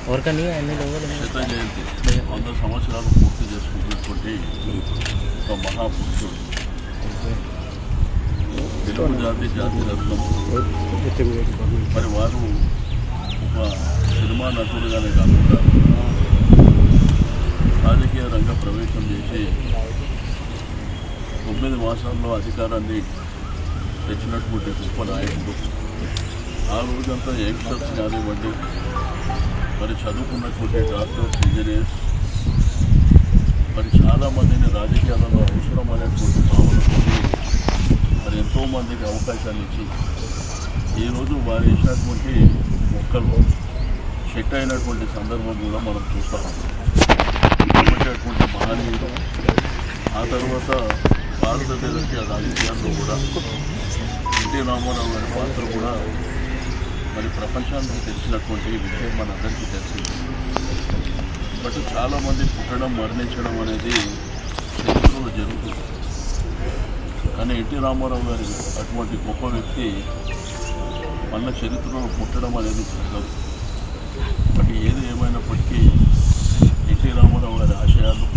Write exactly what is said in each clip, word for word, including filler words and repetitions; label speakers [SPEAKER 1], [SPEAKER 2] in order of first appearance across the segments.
[SPEAKER 1] శత జయంతి వంద సంవత్సరాలు పూర్తి చేసుకున్నటువంటి ఒక మహాపురుషుడు, తెలుగు జాతి జాతి రత్నం. మరి వారు ఒక సినిమా నటుడుగానే కాకుండా రాజకీయ రంగ ప్రవేశం చేసి తొమ్మిది మాసాల్లో అధికారాన్ని తెచ్చినటువంటి గొప్ప నాయకుడు. ఆ రోజంతా యంగ్స్టర్స్ కానివ్వండి, మరి చదువుకున్నటువంటి డాక్టర్స్, ఇంజనీర్స్, మరి చాలామందిని రాజకీయాలలో అవసరమైనటువంటి భావనతో మరి ఎంతోమందికి అవకాశాలు ఇచ్చి ఈరోజు వారు వేసినటువంటి మొక్కలు చెట్టు అయినటువంటి సందర్భం కూడా మనం చూస్తాం. ఇటువంటి మహనీయుడు. ఆ తర్వాత భారతదేశ రాజకీయాల్లో కూడా ఎన్టీ రామారావు గారి పాత్ర కూడా మరి ప్రపంచానికి తెలిసినటువంటి విషయం మనందరికీ తెలిసింది. బట్ చాలామంది పుట్టడం, మరణించడం అనేది చరిత్రలో జరుగుతుంది. కానీ ఎన్టీ రామారావు గారి అటువంటి గొప్ప వ్యక్తి మన చరిత్రలో పుట్టడం అనేది జరగదు. బట్ ఏది ఏమైనప్పటికీ ఎన్టీ రామారావు గారి ఆశయాలు,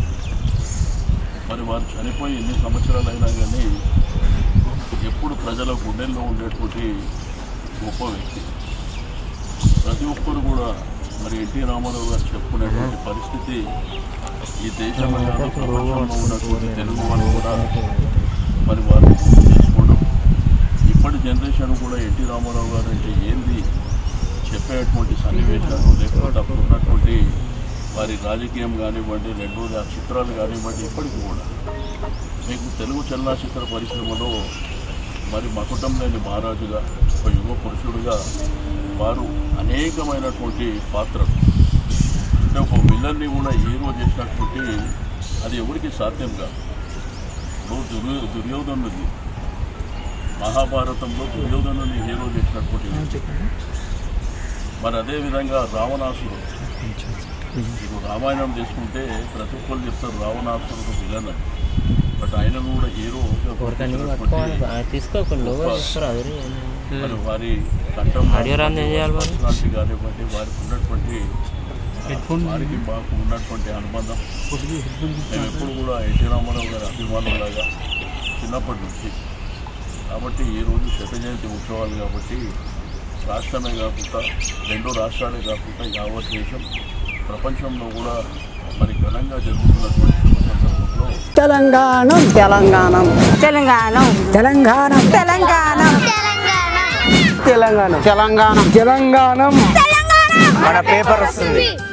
[SPEAKER 1] మరి వారు చనిపోయి ఎన్ని సంవత్సరాలు అయినా కానీ ఎప్పుడు ప్రజల గుండెల్లో ఉండేటువంటి గొప్ప వ్యక్తి. ప్రతి ఒక్కరు కూడా మరి ఎన్టీ రామారావు గారు చెప్పుకునేటువంటి పరిస్థితి ఈ దేశంలో కాదు, ప్రపంచంలో ఉన్నటువంటి తెలుగు వాళ్ళు కూడా మరి వారు చేసుకోవడం. ఇప్పటి జనరేషన్ కూడా ఎన్టీ రామారావు గారు అంటే ఏంది చెప్పేటువంటి సన్నివేశాలు, లేకపోతే అప్పుడు ఉన్నటువంటి వారి రాజకీయం కానివ్వండి, రెండు ఆ చిత్రాలు కానివ్వండి, ఇప్పటికీ కూడా మీకు తెలుగు చలనచిత్ర పరిశ్రమలో మరి మకుటం లేని మహారాజుగా, ఒక యువ పురుషుడుగా వారు అనేకమైనటువంటి పాత్రలు, అంటే ఒక విలన్ని కూడా హీరో చేసినటువంటి అది ఎవరికి సాధ్యం కాదు. ఇప్పుడు దుర్యో దుర్యోధనుడి మహాభారతంలో దుర్యోధనుని హీరో చేసినటువంటి, మరి అదేవిధంగా రావణాసురుడు. ఇప్పుడు రామాయణం తీసుకుంటే ప్రతి ఒక్కరు చెప్తారు రావణాసురుడు విలన్, బట్ ఆయన కూడా హీరో. మరి వారి కంఠం కానివ్వండి, వారికి ఉన్నటువంటి వారికి మాకు ఉన్నటువంటి అనుబంధం, మేము ఎప్పుడు కూడా ఎన్టీ రామారావు గారి అభిమానులాగా చిన్నప్పటి నుంచి. కాబట్టి ఈరోజు శత జయంతి ఉత్సవాలు కాబట్టి రాష్ట్రమే కాకుండా, రెండు రాష్ట్రాలే కాకుండా యావత్ దేశం, ప్రపంచంలో కూడా మరి ఘనంగా జరుగుతున్నటువంటి సందర్భంలో
[SPEAKER 2] తెలంగాణ తెలంగాణ తెలంగాణ తెలంగాణ తెలంగాణ తెలంగాణ తెలంగాణ తెలంగాణ మన పేపర్ వస్తుంది.